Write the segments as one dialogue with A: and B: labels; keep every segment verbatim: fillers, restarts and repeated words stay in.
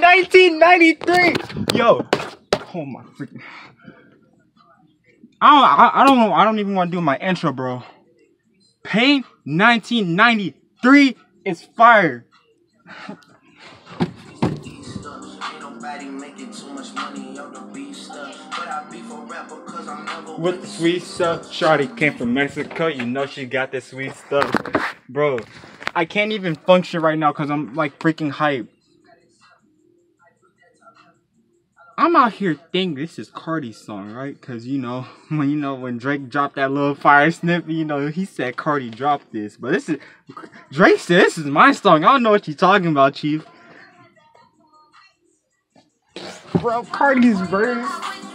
A: nineteen ninety-three. Yo, oh my freaking. I don't, I, I don't know. I don't even want to do my intro, bro. Pain nineteen ninety-three is fire. With the sweet stuff, Shawty came from Mexico. You know she got the sweet stuff, bro. I can't even function right now because I'm like freaking hype. I'm out here thinking this is Cardi's song, right? Cause you know when you know when Drake dropped that little fire snippet, you know he said Cardi dropped this, but this is Drake said this is my song. I don't know what you're talking about, Chief. Bro, Cardi's verse.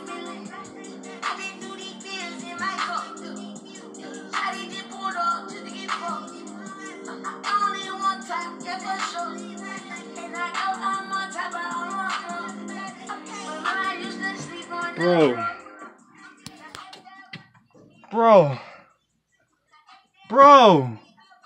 A: Bro. Bro. Bro.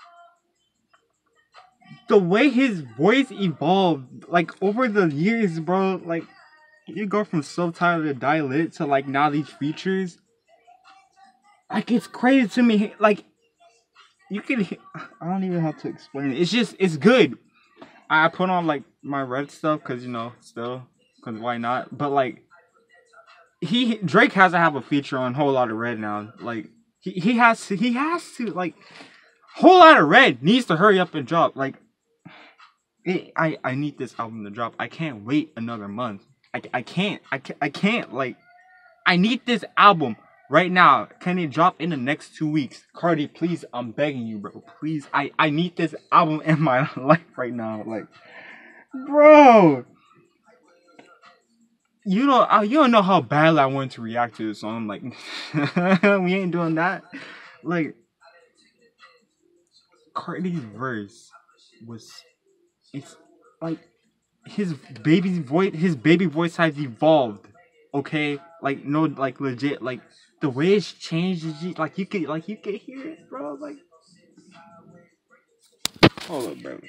A: The way his voice evolved, like, over the years, bro, like, you go from Subtitle to Die Lit to, like, now these features. Like, it's crazy to me. Like, you can, I don't even know how to explain it. It's just, it's good. I put on, like, my red stuff, because, you know, still, because why not? But, like, He Drake has to have a feature on Whole Lotta Red now. Like he, he has to he has to like Whole Lotta Red needs to hurry up and drop. Like it, I I need this album to drop. I can't wait another month. I, I can't I can't I can't like I need this album right now. Can it drop in the next two weeks? Cardi, please, I'm begging you, bro. Please, I I need this album in my life right now. Like, bro. You don't, uh, you don't know how badly I wanted to react to this song. Like, we ain't doing that. Like, Cardi's verse was, it's like his baby's voice, his baby voice has evolved. Okay, like no, like legit, like the way it's changed. Like you could, like you could hear it, bro. Like, hold up, bro.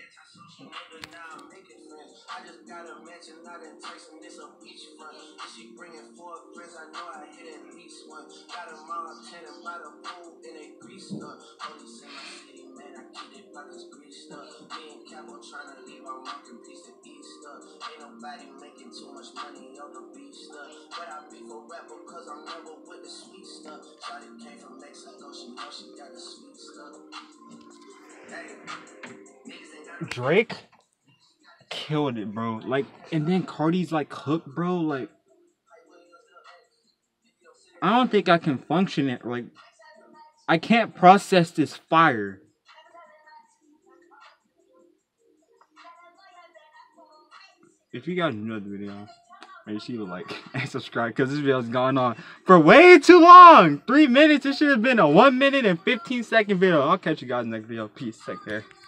A: I just gotta mention not in Tyson, this a beach front. She bringing four friends, I know I hit at least one. Got a mom tenant by the pool in a grease stuff. Police in my city, man, I keep it pockets greased up. Me and Capo trying to leave our market piece to eat stuff. Ain't nobody making too much money on the beach stuff. But I be for rapper cause I'm never with the sweet stuff. Shawty came from Mexico, she know she got the sweet stuff. Hey, Drake killed it, bro. Like, and then Cardi's like hook, bro. Like, I don't think I can function it. Like, I can't process this fire. If you guys enjoyed the video, make sure you like and subscribe because this video's gone on for way too long. Three minutes. It should have been a one minute and fifteen second video. I'll catch you guys in the next video. Peace. Take care.